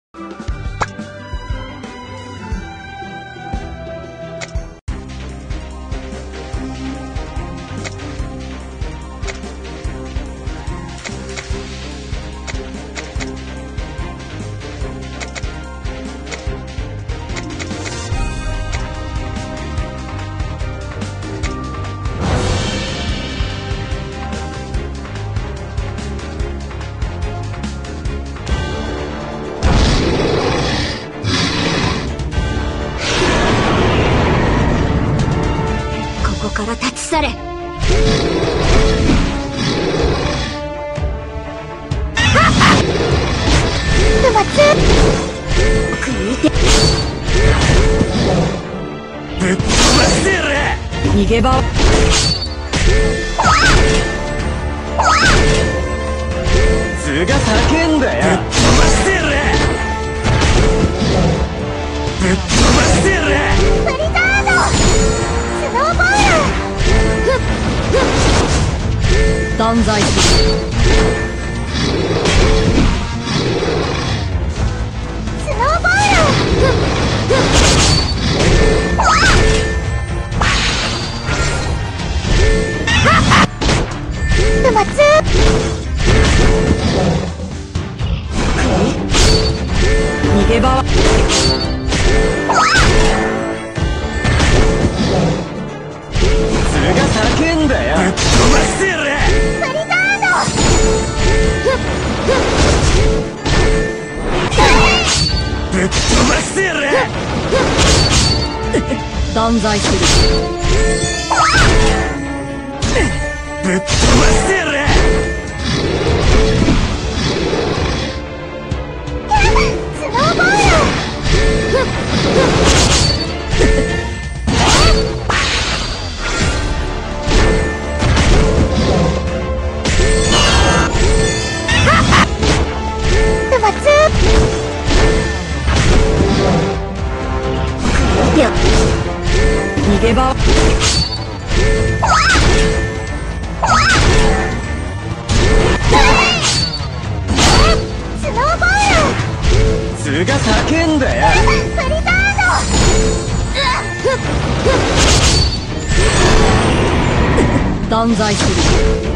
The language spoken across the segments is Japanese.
ここから立ち去れ。食いてぶっ飛ばしてやれ。 逃げ場。 図が叫んだよ。ぶっ飛ばしてやれ。ぶっ飛ばしてやれ。 ブリザードスノーボール断罪する。スノーボールまつ逃げ場。 図が叫んだよ。ぶっ飛ばしてやれ。 ブリザードぶっ飛ばしてやれ。 断罪する。 ぶっ飛ばしてやれ。 スノーボール逃げ場。スノーボール図が叫んだよ。 ブリザード断罪する。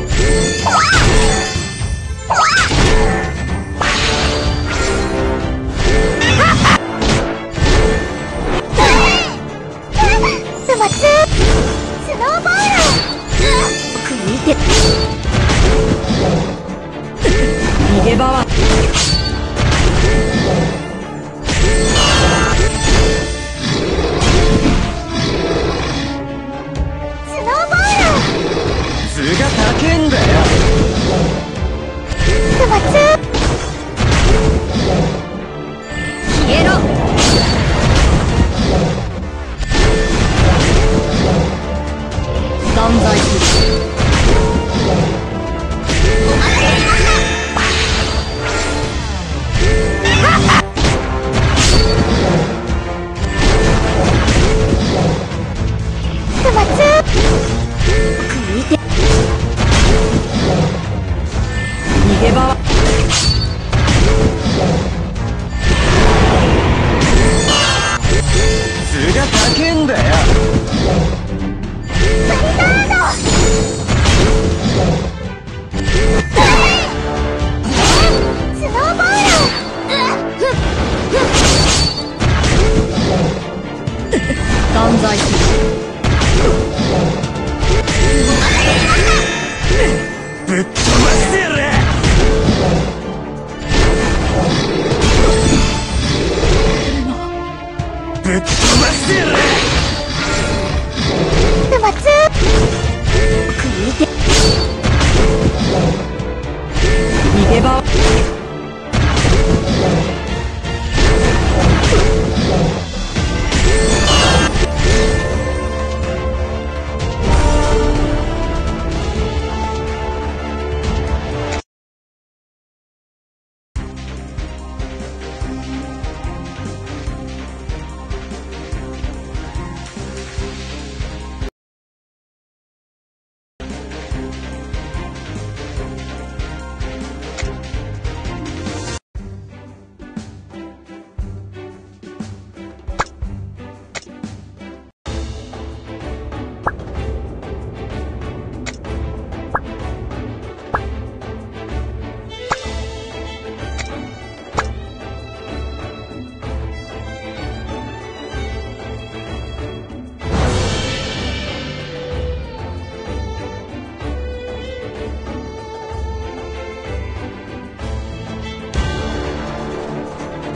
スノーボール食いて逃げ場は図が叫んだよ。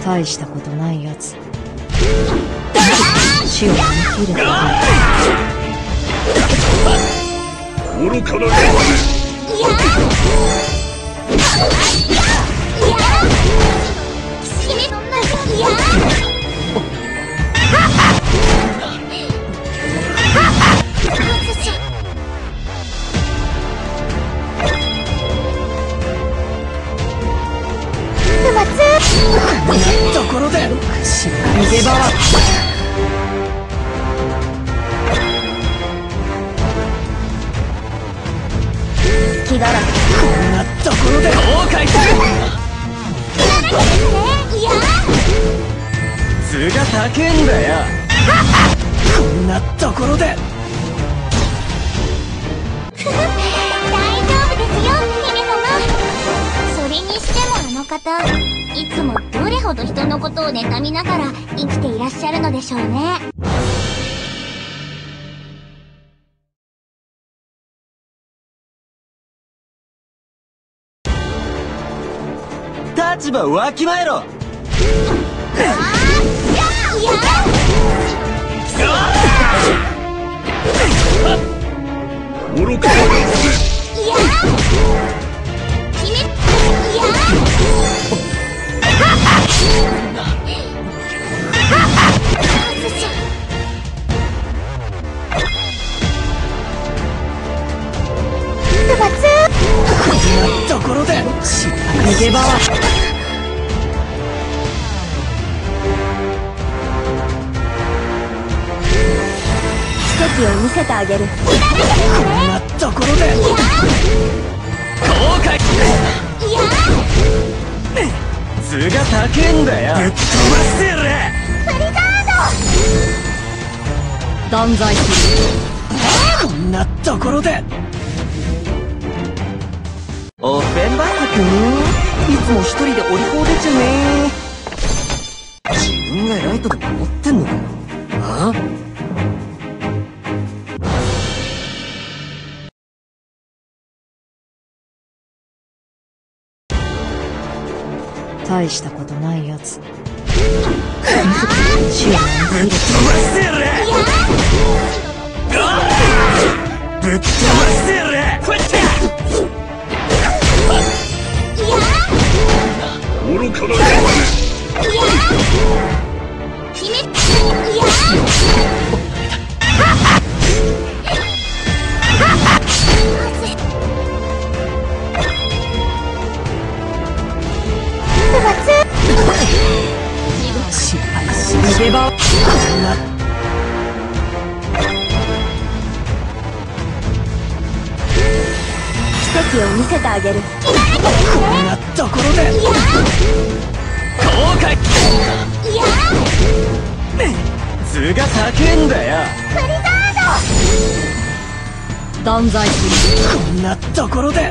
大したことないやつ。死を見切れた。 愚かな野郎め。 ところで逃げ場は隙だらけ。 こんなところで後悔する。図が高えんだよ。こんなところで大丈夫ですよ、姫様。それにしてもあの方、いつもどれほど人のことを妬みながら生きていらっしゃるのでしょうね。 立場わきまえろ。 愚かな野郎ところで逃げ場は奇跡を見せてあげる。 こんなところで後悔。図が高えんだよ。ぶっ飛ばしてやれ。 断罪する。 こんなところでおっぺんばったくん、いつも一人でお利口でちゅね。自分が偉いとでも思ってんのかよ。ああ、 大したことないやつ。死をぶっ飛ばしてやれ。ぶっ飛ばしてやれ。こっち愚かな野郎失敗し逃げ場を奇跡を見せてあげる。 こんなところで後悔。図が高えんだよ。 断罪する。 こんなところで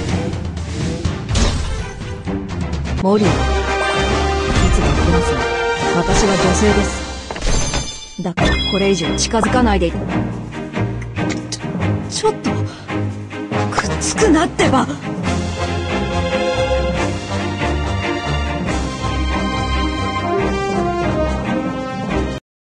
モリー、いつも言ってますが、私は女性です。だからこれ以上近づかないで。ちょっとくっつくなってば。